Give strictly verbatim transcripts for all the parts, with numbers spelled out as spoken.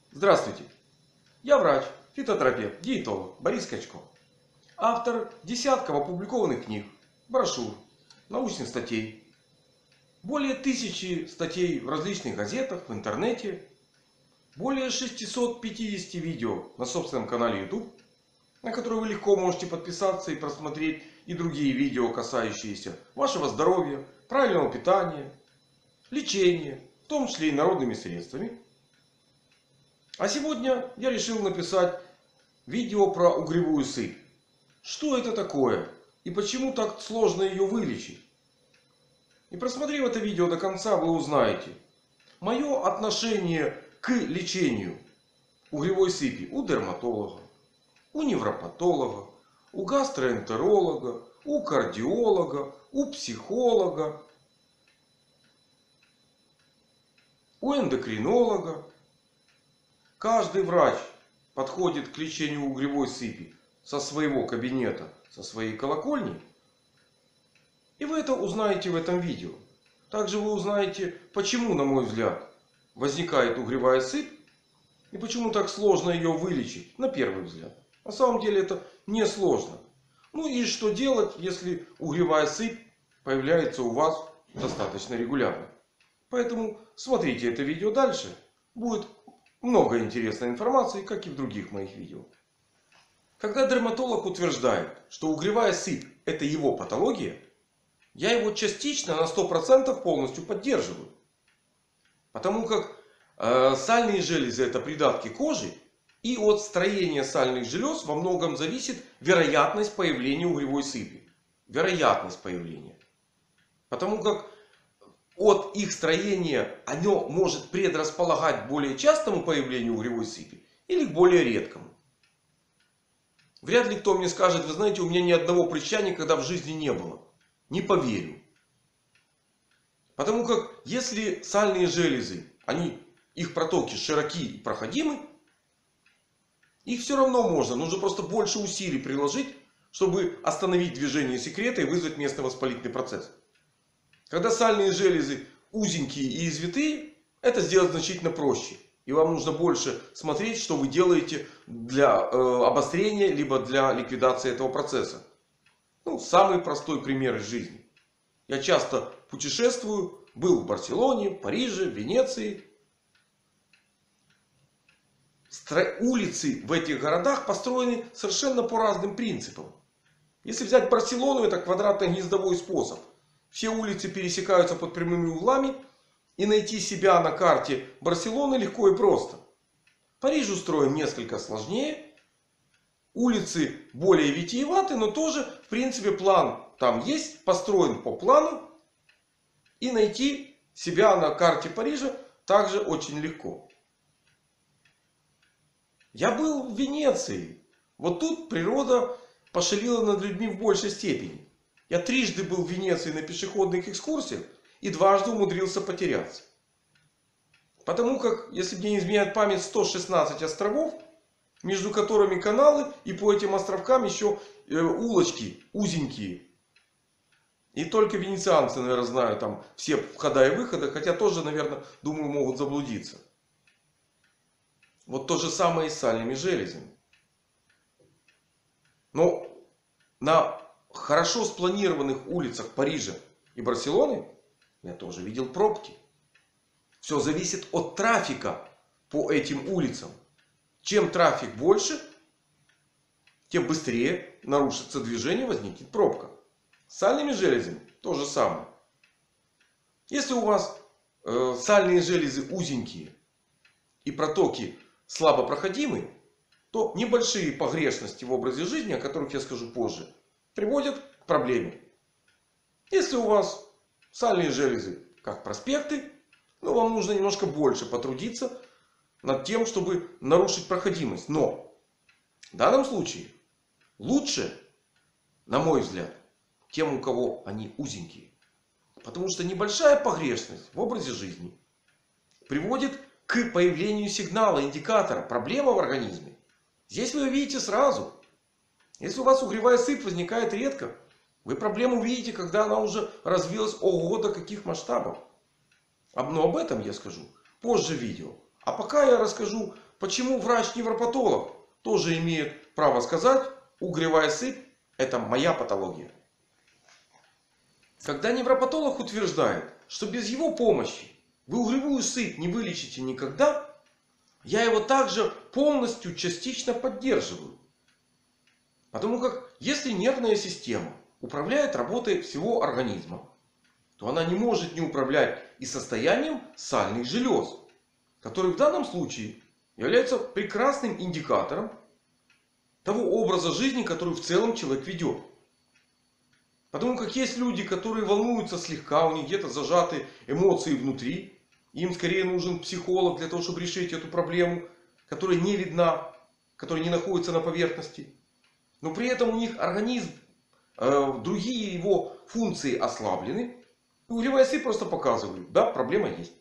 Здравствуйте! Я врач, фитотерапевт, диетолог Борис Качко. Автор десятков опубликованных книг, брошюр, научных статей. Более тысячи статей в различных газетах, в интернете. Более шестисот пятидесяти видео на собственном канале YouTube, на который вы легко можете подписаться и просмотреть и другие видео, касающиеся вашего здоровья, правильного питания, лечения, в том числе и народными средствами. А сегодня я решил написать видео про угревую сыпь. Что это такое и почему так сложно ее вылечить? И просмотрев это видео до конца, вы узнаете мое отношение к лечению угревой сыпи у дерматолога, у невропатолога, у гастроэнтеролога, у кардиолога, у психолога, у эндокринолога. Каждый врач подходит к лечению угревой сыпи со своего кабинета, со своей колокольни. И вы это узнаете в этом видео. Также вы узнаете, почему, на мой взгляд, возникает угревая сыпь. И почему так сложно ее вылечить, на первый взгляд. На самом деле это не сложно. Ну и что делать, если угревая сыпь появляется у вас достаточно регулярно. Поэтому смотрите это видео дальше. Будет много интересной информации, как и в других моих видео. Когда дерматолог утверждает, что угревая сыпь это его патология, я его частично на сто процентов полностью поддерживаю. Потому как э, сальные железы это придатки кожи. И от строения сальных желез во многом зависит вероятность появления угревой сыпи. Вероятность появления. Потому как от их строения оно может предрасполагать к более частому появлению угревой сыпи или к более редкому. Вряд ли кто мне скажет: вы знаете, у меня ни одного прыща никогда в жизни не было. Не поверю. Потому как если сальные железы, они, их протоки широки и проходимы, их все равно можно. Нужно просто больше усилий приложить, чтобы остановить движение секрета и вызвать местный воспалительный процесс. Когда сальные железы узенькие и извитые, это сделать значительно проще. И вам нужно больше смотреть, что вы делаете для э, обострения, либо для ликвидации этого процесса. Ну, самый простой пример из жизни. Я часто путешествую. Был в Барселоне, Париже, Венеции. Стро... Улицы в этих городах построены совершенно по разным принципам. Если взять Барселону, это квадратно-гнездовой способ. Все улицы пересекаются под прямыми углами. И найти себя на карте Барселоны легко и просто. Париж устроен несколько сложнее. Улицы более витиеваты, но тоже в принципе план там есть. Построен по плану. И найти себя на карте Парижа также очень легко. Я был в Венеции. Вот тут природа пошалила над людьми в большей степени. Я трижды был в Венеции на пешеходных экскурсиях. И дважды умудрился потеряться. Потому как, если мне не изменяет память, сто шестнадцать островов. Между которыми каналы. И по этим островкам еще э, улочки узенькие. И только венецианцы, наверное, знают там все входа и выхода. Хотя тоже, наверное, думаю, могут заблудиться. Вот то же самое и с сальными железами. Но на хорошо спланированных улицах Парижа и Барселоны я тоже видел пробки. Все зависит от трафика по этим улицам. Чем трафик больше, тем быстрее нарушится движение, возникнет пробка. С сальными железами то же самое. Если у вас э, сальные железы узенькие и протоки слабо проходимые, то небольшие погрешности в образе жизни, о которых я скажу позже, приводят к проблеме. Если у вас сальные железы как проспекты, но вам нужно немножко больше потрудиться над тем, чтобы нарушить проходимость. Но в данном случае лучше, на мой взгляд, тем, у кого они узенькие. Потому что небольшая погрешность в образе жизни приводит к появлению сигнала, индикатора, проблемы в организме. Здесь вы видите сразу. Если у вас угревая сыпь возникает редко, вы проблему увидите, когда она уже развилась ого до каких масштабов. Но об этом я скажу позже в видео. А пока я расскажу, почему врач-невропатолог тоже имеет право сказать: угревая сыпь — это моя патология. Когда невропатолог утверждает, что без его помощи вы угревую сыпь не вылечите никогда, я его также полностью, частично поддерживаю. Потому как если нервная система управляет работой всего организма, то она не может не управлять и состоянием сальных желез, который в данном случае является прекрасным индикатором того образа жизни, который в целом человек ведет. Потому как есть люди, которые волнуются слегка, у них где-то зажаты эмоции внутри. Им скорее нужен психолог для того, чтобы решить эту проблему, которая не видна, которая не находится на поверхности. Но при этом у них организм, э, другие его функции ослаблены. И угревая сыпь просто показывает: да, проблема есть.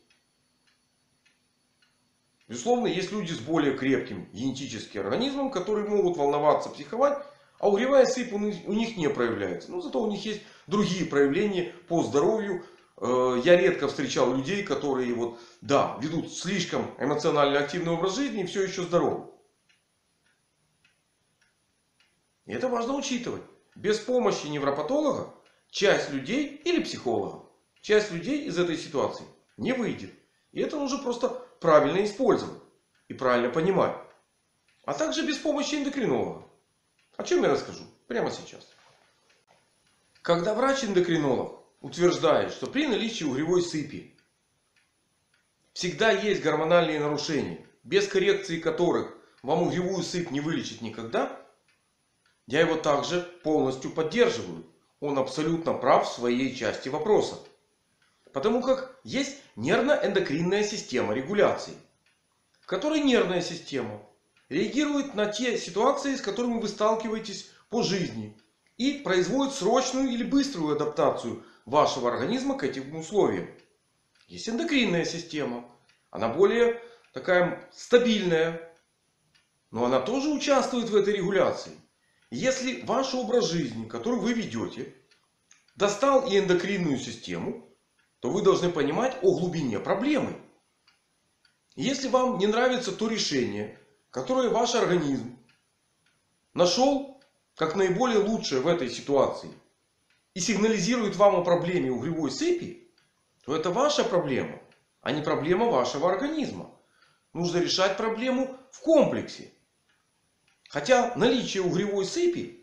Безусловно, есть люди с более крепким генетическим организмом, которые могут волноваться, психовать, а угревая сыпь у них не проявляется. Но зато у них есть другие проявления по здоровью. Я редко встречал людей, которые вот, да, ведут слишком эмоционально активный образ жизни и все еще здоровы. И это важно учитывать. Без помощи невропатолога часть людей или психолога, часть людей из этой ситуации не выйдет. И это нужно просто правильно использовать и правильно понимать. А также без помощи эндокринолога. О чем я расскажу прямо сейчас. Когда врач-эндокринолог утверждает, что при наличии угревой сыпи всегда есть гормональные нарушения, без коррекции которых вам угревую сыпь не вылечить никогда, я его также полностью поддерживаю. Он абсолютно прав в своей части вопроса. Потому как есть нервно-эндокринная система регуляции, в которой нервная система реагирует на те ситуации, с которыми вы сталкиваетесь по жизни, и производит срочную или быструю адаптацию вашего организма к этим условиям. Есть эндокринная система. Она более такая стабильная. Но она тоже участвует в этой регуляции. Если ваш образ жизни, который вы ведете, достал и эндокринную систему, то вы должны понимать о глубине проблемы. Если вам не нравится то решение, которое ваш организм нашел как наиболее лучшее в этой ситуации, и сигнализирует вам о проблеме угревой сыпи, то это ваша проблема, а не проблема вашего организма. Нужно решать проблему в комплексе. Хотя наличие угревой сыпи,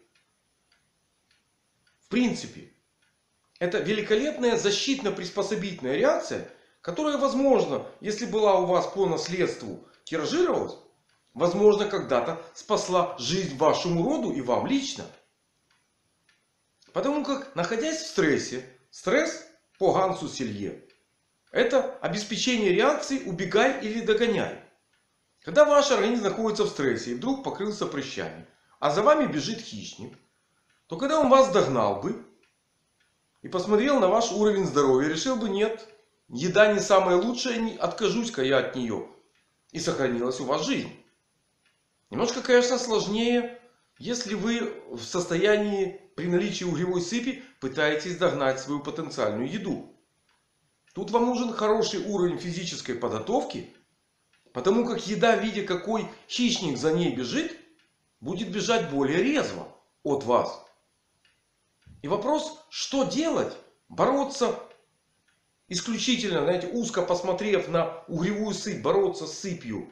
в принципе, это великолепная защитно-приспособительная реакция, которая, возможно, если была у вас по наследству, тиражировалась, возможно, когда-то спасла жизнь вашему роду и вам лично. Потому как, находясь в стрессе, стресс по Гансу Селье — это обеспечение реакции «убегай или догоняй». Когда ваш организм находится в стрессе и вдруг покрылся прыщами, а за вами бежит хищник, то когда он вас догнал бы и посмотрел на ваш уровень здоровья, решил бы: нет, еда не самая лучшая, откажусь-ка я от нее. И сохранилась у вас жизнь. Немножко, конечно, сложнее, если вы в состоянии при наличии угревой сыпи пытаетесь догнать свою потенциальную еду. Тут вам нужен хороший уровень физической подготовки. Потому как еда, видя, какой хищник за ней бежит, будет бежать более резво от вас. И вопрос, что делать? Бороться исключительно, знаете, узко посмотрев на угревую сыпь, бороться с сыпью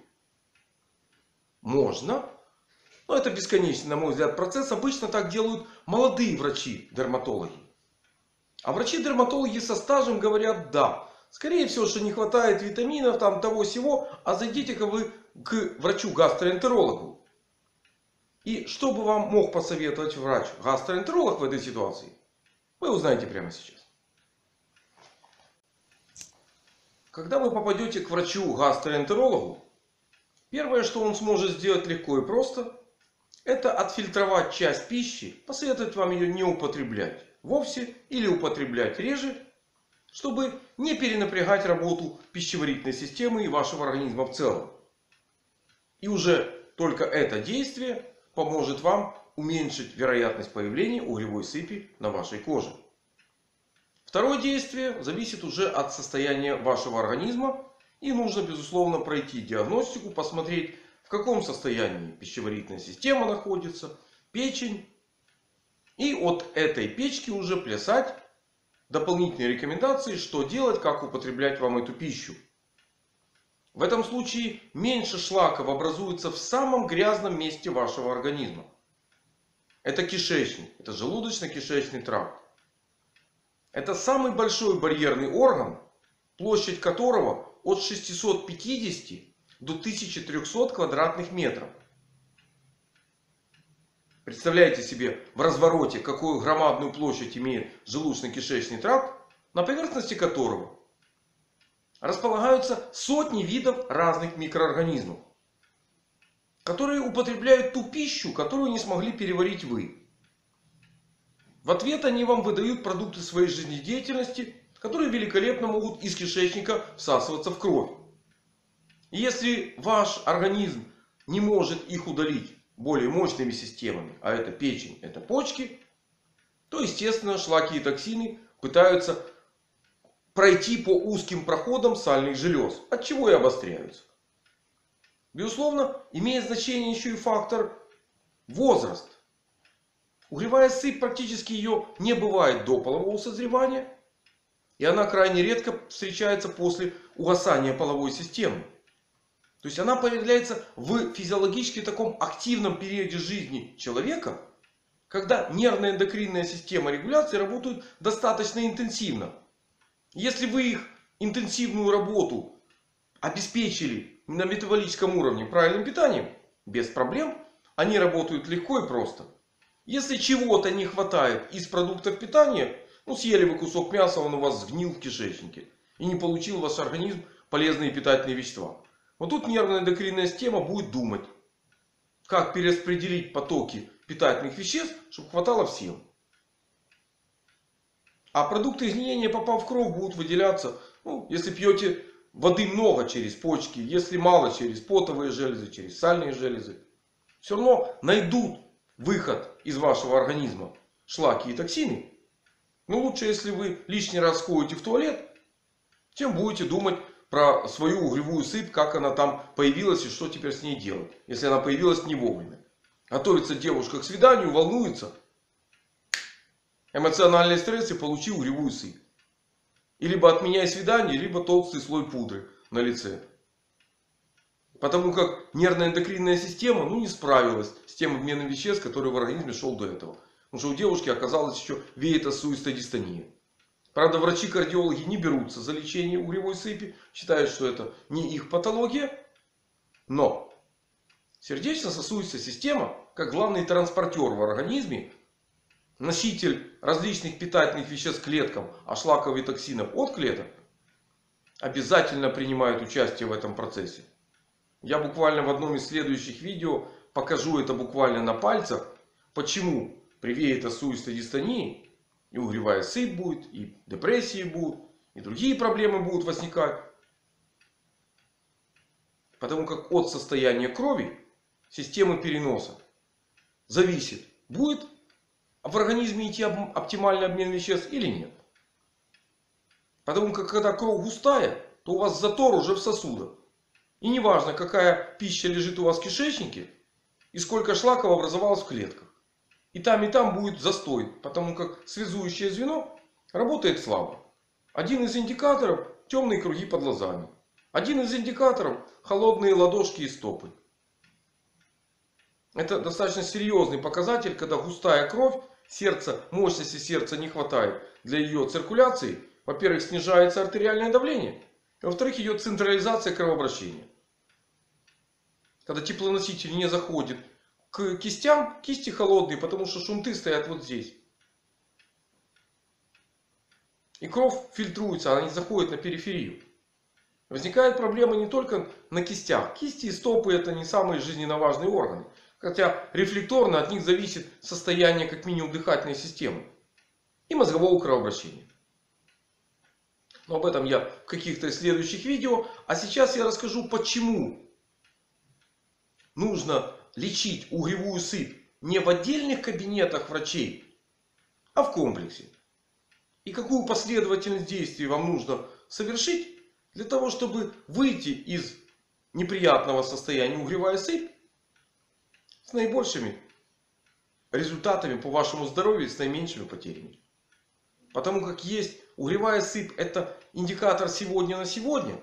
можно. Но это бесконечный, на мой взгляд, процесс. Обычно так делают молодые врачи-дерматологи. А врачи-дерматологи со стажем говорят: да, скорее всего, что не хватает витаминов, там того-сего, а зайдите-ка вы к врачу-гастроэнтерологу. И что бы вам мог посоветовать врач-гастроэнтеролог в этой ситуации, вы узнаете прямо сейчас. Когда вы попадете к врачу-гастроэнтерологу, первое, что он сможет сделать легко и просто, это отфильтровать часть пищи, посоветовать вам ее не употреблять вовсе или употреблять реже, чтобы не перенапрягать работу пищеварительной системы и вашего организма в целом. И уже только это действие поможет вам уменьшить вероятность появления угревой сыпи на вашей коже. Второе действие зависит уже от состояния вашего организма И нужно, безусловно, пройти диагностику, посмотреть, в каком состоянии пищеварительная система находится, печень. И от этой печки уже плясать дополнительные рекомендации, что делать, как употреблять вам эту пищу. В этом случае меньше шлаков образуется в самом грязном месте вашего организма. Это кишечник, это желудочно-кишечный тракт. Это самый большой барьерный орган, площадь которого от шестисот пятидесяти до тысячи трёхсот квадратных метров. Представляете себе в развороте, какую громадную площадь имеет желудочно-кишечный тракт, на поверхности которого располагаются сотни видов разных микроорганизмов, которые употребляют ту пищу, которую не смогли переварить вы. В ответ они вам выдают продукты своей жизнедеятельности, которые великолепно могут из кишечника всасываться в кровь. И если ваш организм не может их удалить более мощными системами, а это печень, это почки, то, естественно, шлаки и токсины пытаются пройти по узким проходам сальных желез, от чего и обостряются. Безусловно, имеет значение еще и фактор возраст. Угревая сыпь, практически ее не бывает до полового созревания. И она крайне редко встречается после угасания половой системы. То есть она появляется в физиологически таком активном периоде жизни человека, когда нервная эндокринная система регуляции работают достаточно интенсивно. Если вы их интенсивную работу обеспечили на метаболическом уровне правильным питанием, без проблем, они работают легко и просто. Если чего-то не хватает из продуктов питания, ну съели вы кусок мяса, он у вас сгнил в кишечнике. И не получил ваш организм полезные питательные вещества. Вот тут нервная эндокринная система будет думать, как перераспределить потоки питательных веществ, чтобы хватало всем. А продукты изменения, попав в кровь, будут выделяться, ну, если пьете воды много через почки, если мало через потовые железы, через сальные железы. Все равно найдут выход из вашего организма шлаки и токсины. Но лучше, если вы лишний раз ходите в туалет, тем будете думать про свою угревую сыпь, как она там появилась и что теперь с ней делать, если она появилась не вовремя. Готовится девушка к свиданию, волнуется. Эмоциональный стресс и получи угревую сыпь. И либо отменяй свидание, либо толстый слой пудры на лице. Потому как нервная эндокринная система ну, не справилась с тем обменом веществ, который в организме шел до этого. Потому что у девушки оказалось еще веетосуистая дистония. Правда, врачи-кардиологи не берутся за лечение угревой сыпи. Считают, что это не их патология. Но сердечно-сосудистая система, как главный транспортер в организме, носитель различных питательных веществ клеткам, а шлаков и токсинов от клеток, обязательно принимает участие в этом процессе. Я буквально в одном из следующих видео покажу это буквально на пальцах, почему при веетосуистой дистонии и угревая сыпь будет, и депрессии будут, и другие проблемы будут возникать. Потому как от состояния крови, системы переноса зависит, будет в организме идти оптимальный обмен веществ или нет. Потому как когда кровь густая, то у вас затор уже в сосудах. И не важно, какая пища лежит у вас в кишечнике и сколько шлаков образовалось в клетках. И там, и там будет застой. Потому как связующее звено работает слабо. Один из индикаторов — темные круги под глазами. Один из индикаторов — холодные ладошки и стопы. Это достаточно серьезный показатель, когда густая кровь, сердце, мощности сердца не хватает для ее циркуляции. Во-первых, снижается артериальное давление. Во-вторых, идет централизация кровообращения. Когда теплоноситель не заходит к кистям, кисти холодные, потому что шунты стоят вот здесь. И кровь фильтруется, она не заходит на периферию. Возникает проблема не только на кистях. Кисти и стопы — это не самые жизненно важные органы. Хотя рефлекторно от них зависит состояние как минимум дыхательной системы. И мозгового кровообращения. Но об этом я в каких-то следующих видео. А сейчас я расскажу, почему нужно лечить угревую сыпь не в отдельных кабинетах врачей, а в комплексе. И какую последовательность действий вам нужно совершить Для того, чтобы выйти из неприятного состояния угревая сыпь с наибольшими результатами по вашему здоровью и с наименьшими потерями. Потому как есть угревая сыпь, это индикатор сегодня на сегодня.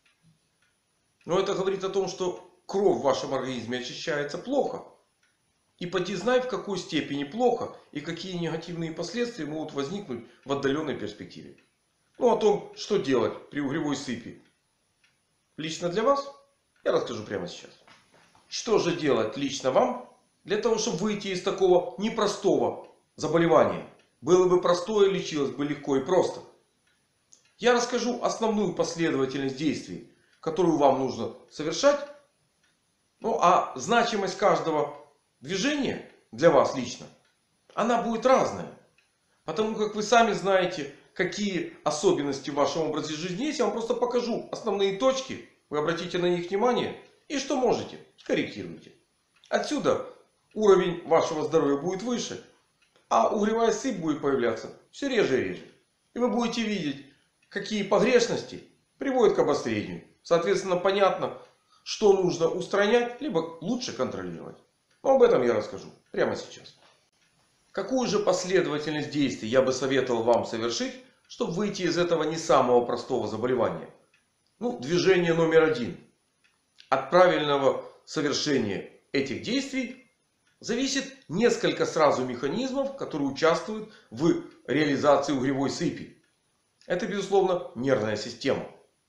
Но это говорит о том, что кровь в вашем организме очищается плохо. И поди знай, в какой степени плохо и какие негативные последствия могут возникнуть в отдаленной перспективе. Ну, о том, что делать при угревой сыпи лично для вас, я расскажу прямо сейчас. Что же делать лично вам для того, чтобы выйти из такого непростого заболевания? Было бы простое, лечилось бы легко и просто. Я расскажу основную последовательность действий, которую вам нужно совершать. Ну, а значимость каждого движения для вас лично, она будет разная. Потому как вы сами знаете, какие особенности в вашем образе жизни есть. Я вам просто покажу основные точки. Вы обратите на них внимание. И что можете, скорректируйте. Отсюда уровень вашего здоровья будет выше. А угревая сыпь будет появляться все реже и реже. И вы будете видеть, какие погрешности приводят к обострению. Соответственно, понятно, что нужно устранять, либо лучше контролировать. Но об этом я расскажу прямо сейчас. Какую же последовательность действий я бы советовал вам совершить, чтобы выйти из этого не самого простого заболевания? Ну, движение номер один. От правильного совершения этих действий зависит несколько сразу механизмов, которые участвуют в реализации угревой сыпи. Это, безусловно, нервная система.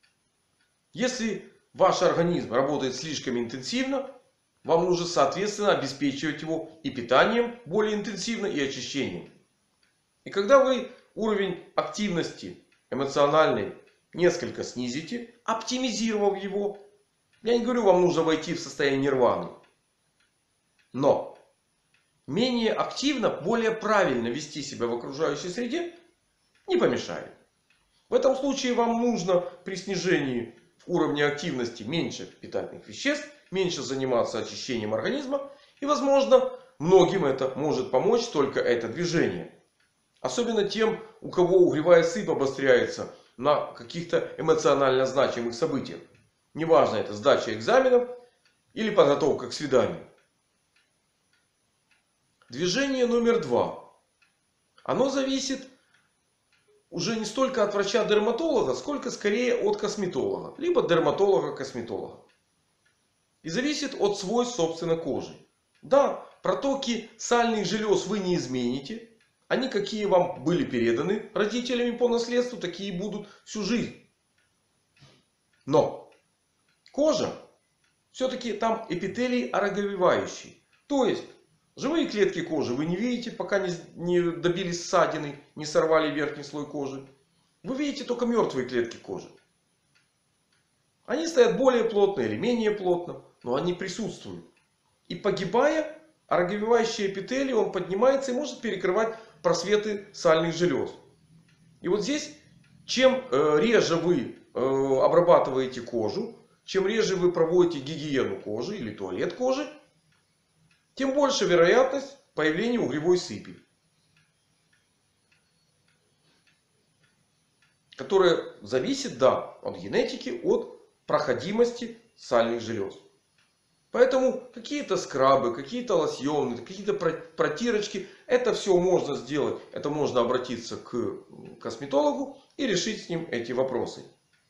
Если ваш организм работает слишком интенсивно, вам нужно, соответственно, обеспечивать его и питанием более интенсивно, и очищением. И когда вы уровень активности эмоциональной несколько снизите, оптимизировав его, я не говорю, вам нужно войти в состояние нирваны. Но менее активно, более правильно вести себя в окружающей среде не помешает. В этом случае вам нужно при снижении уровня активности меньше питательных веществ, меньше заниматься очищением организма. И, возможно, многим это может помочь только это движение. Особенно тем, у кого угревая сыпь обостряется на каких-то эмоционально значимых событиях. Неважно, это сдача экзаменов или подготовка к свиданию. Движение номер два. Оно зависит уже не столько от врача-дерматолога, сколько скорее от косметолога. Либо дерматолога-косметолога. И зависит от свойств собственной кожи. Да, протоки сальных желез вы не измените. Они какие вам были переданы родителями по наследству, такие будут всю жизнь. Но кожа все-таки там эпителий ороговевающий. То есть живые клетки кожи вы не видите, пока не, не добились ссадины, не сорвали верхний слой кожи. Вы видите только мертвые клетки кожи. Они стоят более плотно или менее плотно, но они присутствуют. И погибая, ороговевающий эпителий, он поднимается и может перекрывать просветы сальных желез. И вот здесь, чем э, реже вы э, обрабатываете кожу, чем реже вы проводите гигиену кожи или туалет кожи, тем больше вероятность появления угревой сыпи. Которая зависит, да, от генетики, от проходимости сальных желез. Поэтому какие-то скрабы, какие-то лосьоны, какие-то протирочки. Это все можно сделать. Это можно обратиться к косметологу и решить с ним эти вопросы.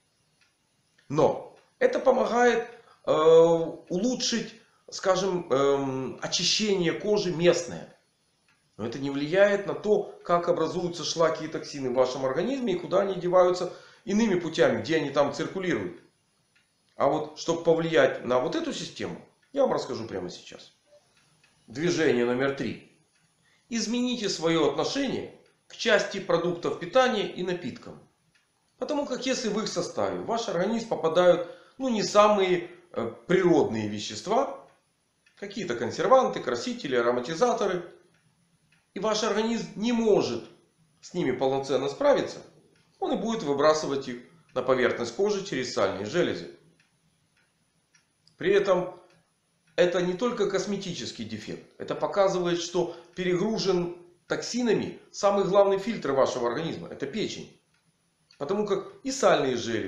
Но это помогает э, улучшить, скажем, э, очищение кожи местное. Но это не влияет на то, как образуются шлаки и токсины в вашем организме и куда они деваются иными путями, где они там циркулируют. А вот, чтобы повлиять на вот эту систему, я вам расскажу прямо сейчас. Движение номер три. Измените свое отношение к части продуктов питания и напиткам. Потому как если в их составе в ваш организм попадают ну, не самые э, природные вещества, какие-то консерванты, красители, ароматизаторы, и ваш организм не может с ними полноценно справиться, он и будет выбрасывать их на поверхность кожи через сальные железы. При этом это не только косметический дефект. Это показывает, что перегружен токсинами самый главный фильтр вашего организма. Это печень. Потому как и сальные железы,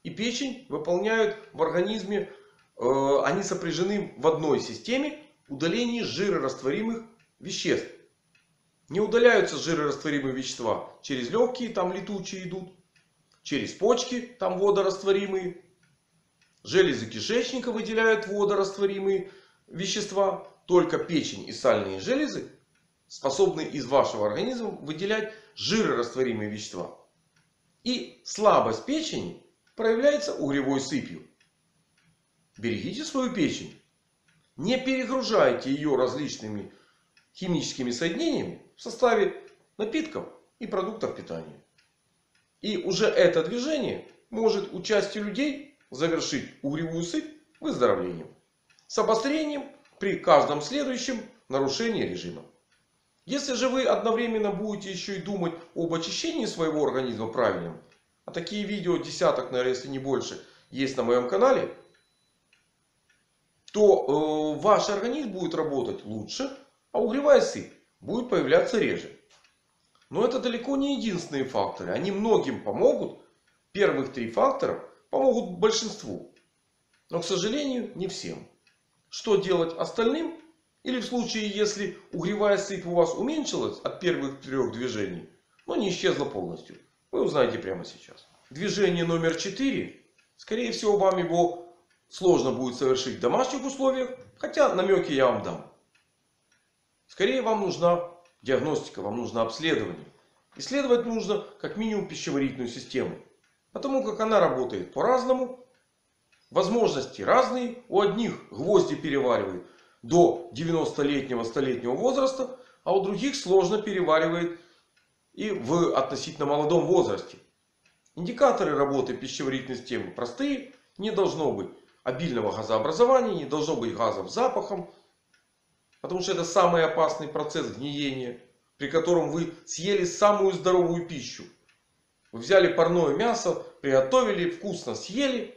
и печень выполняют в организме, э, они сопряжены в одной системе удаления жирорастворимых веществ. Не удаляются жирорастворимые вещества через легкие, там летучие идут. Через почки, там водорастворимые. Железы кишечника выделяют водорастворимые вещества. Только печень и сальные железы способны из вашего организма выделять жирорастворимые вещества. И слабость печени проявляется угревой сыпью. Берегите свою печень. Не перегружайте ее различными химическими соединениями в составе напитков и продуктов питания. И уже это движение может у части людей завершить угревую сыпь выздоровлением. С обострением при каждом следующем нарушении режима. Если же вы одновременно будете еще и думать об очищении своего организма правильным, а такие видео десяток, наверное, если не больше, есть на моем канале, то э, ваш организм будет работать лучше, а угревая сыпь будет появляться реже. Но это далеко не единственные факторы. Они многим помогут. Первых три фактора помогут большинству. Но, к сожалению, не всем. Что делать остальным? Или в случае, если угревая сыпь у вас уменьшилась от первых трех движений, но не исчезла полностью, вы узнаете прямо сейчас. Движение номер четыре. Скорее всего, вам его сложно будет совершить в домашних условиях. Хотя намеки я вам дам. Скорее вам нужна диагностика, вам нужно обследование. Исследовать нужно как минимум пищеварительную систему. Потому как она работает по-разному. Возможности разные. У одних гвозди переваривает до девяностолетнего, столетнего возраста. А у других сложно переваривает и в относительно молодом возрасте. Индикаторы работы пищеварительной системы простые. Не должно быть обильного газообразования. Не должно быть газов с запахом. Потому что это самый опасный процесс гниения. При котором вы съели самую здоровую пищу. Вы взяли парное мясо, приготовили, вкусно съели.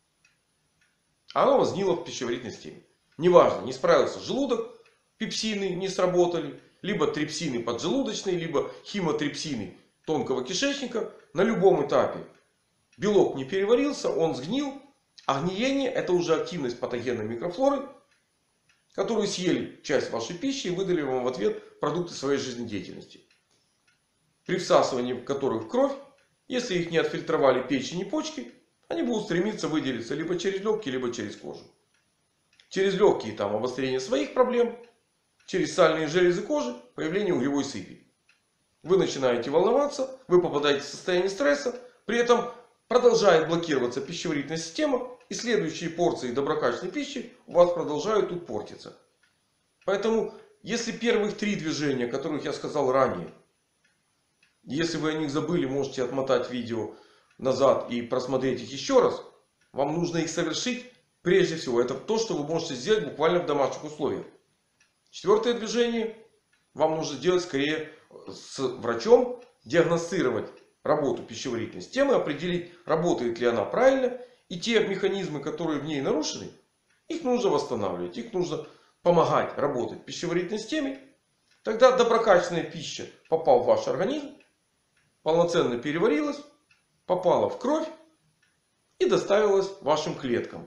А оно сгнило в пищеварительной системе. Неважно, не справился желудок, пепсины не сработали. Либо трипсины поджелудочные, либо химотрипсины тонкого кишечника. На любом этапе белок не переварился, он сгнил. А гниение — это уже активность патогенной микрофлоры, которую съели часть вашей пищи и выдали вам в ответ продукты своей жизнедеятельности. При всасывании которых в кровь, если их не отфильтровали печень и почки, они будут стремиться выделиться либо через легкие, либо через кожу. Через легкие там обострение своих проблем. Через сальные железы кожи появление угревой сыпи. Вы начинаете волноваться, вы попадаете в состояние стресса. При этом продолжает блокироваться пищеварительная система. И следующие порции доброкачественной пищи у вас продолжают тут портиться. Поэтому, если первых три движения, о которых я сказал ранее, если вы о них забыли, можете отмотать видео назад и просмотреть их еще раз. Вам нужно их совершить прежде всего. Это то, что вы можете сделать буквально в домашних условиях. Четвертое движение вам нужно делать скорее с врачом. Диагностировать работу пищеварительной системы. Определить, работает ли она правильно. И те механизмы, которые в ней нарушены, их нужно восстанавливать. Их нужно помогать работать пищеварительной системе. Тогда доброкачественная пища, попав в ваш организм, полноценно переварилась, попала в кровь и доставилась вашим клеткам.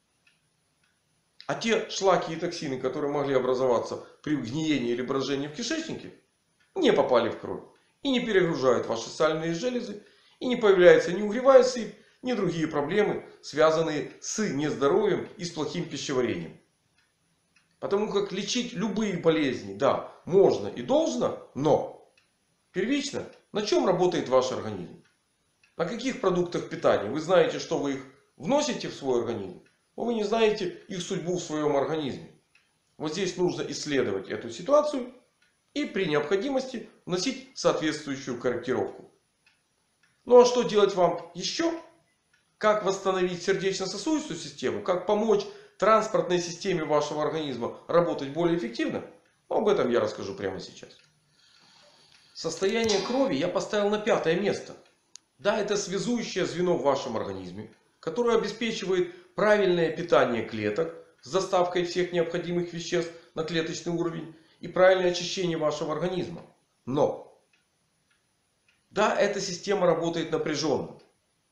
А те шлаки и токсины, которые могли образоваться при гниении или брожении в кишечнике, не попали в кровь. И не перегружают ваши сальные железы. И не появляется ни угревая сыпь, ни другие проблемы, связанные с нездоровьем и с плохим пищеварением. Потому как лечить любые болезни, да, можно и должно, но первично, на чем работает ваш организм? На каких продуктах питания? Вы знаете, что вы их вносите в свой организм, но вы не знаете их судьбу в своем организме. Вот здесь нужно исследовать эту ситуацию и при необходимости вносить соответствующую корректировку. Ну а что делать вам еще? Как восстановить сердечно-сосудистую систему? Как помочь транспортной системе вашего организма работать более эффективно? Об этом я расскажу прямо сейчас. Состояние крови я поставил на пятое место. Да, это связующее звено в вашем организме, которое обеспечивает правильное питание клеток с доставкой всех необходимых веществ на клеточный уровень и правильное очищение вашего организма. Но, да, эта система работает напряженно.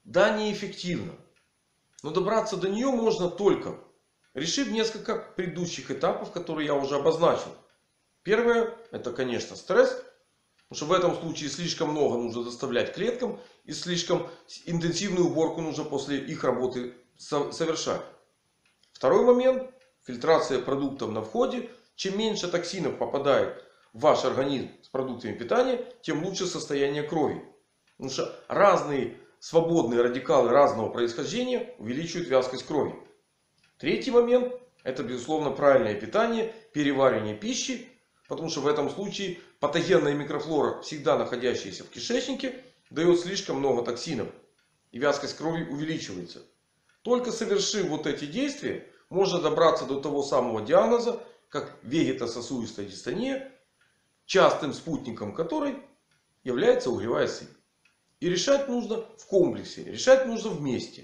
Да, неэффективно. Но добраться до нее можно только решив несколько предыдущих этапов, которые я уже обозначил. Первое, это, конечно, стресс. Потому что в этом случае слишком много нужно доставлять клеткам. И слишком интенсивную уборку нужно после их работы совершать. Второй момент. Фильтрация продуктов на входе. Чем меньше токсинов попадает в ваш организм с продуктами питания, тем лучше состояние крови. Потому что разные свободные радикалы разного происхождения увеличивают вязкость крови. Третий момент. Это, безусловно, правильное питание, переваривание пищи. Потому что в этом случае патогенная микрофлора, всегда находящаяся в кишечнике, дает слишком много токсинов. И вязкость крови увеличивается. Только совершив вот эти действия, можно добраться до того самого диагноза, как вегетососудистая дистония, частым спутником которой является угревая сыпь. И решать нужно в комплексе, решать нужно вместе.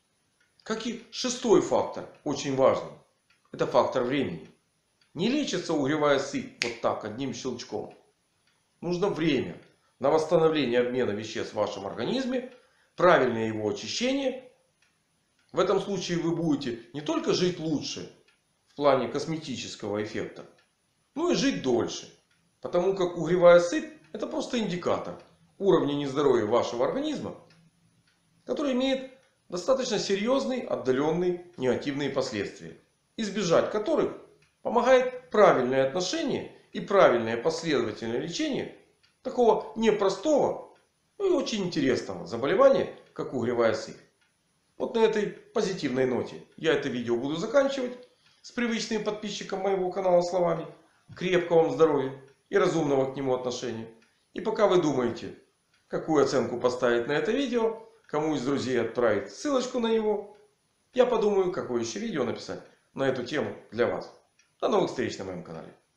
Как и шестой фактор, очень важный. Это фактор времени. Не лечится угревая сыпь вот так, одним щелчком. Нужно время на восстановление обмена веществ в вашем организме. Правильное его очищение. В этом случае вы будете не только жить лучше в плане косметического эффекта, но и жить дольше. Потому как угревая сыпь это просто индикатор уровня нездоровья вашего организма, который имеет достаточно серьезные, отдаленные негативные последствия, избежать которых помогает правильное отношение и правильное последовательное лечение такого непростого, но и очень интересного заболевания, как угревая сыпь. Вот на этой позитивной ноте я это видео буду заканчивать. С привычными подписчикам моего канала словами: крепкого вам здоровья и разумного к нему отношения. И пока вы думаете, какую оценку поставить на это видео, кому из друзей отправить ссылочку на него, я подумаю, какое еще видео написать на эту тему для вас. До новых встреч на моем канале.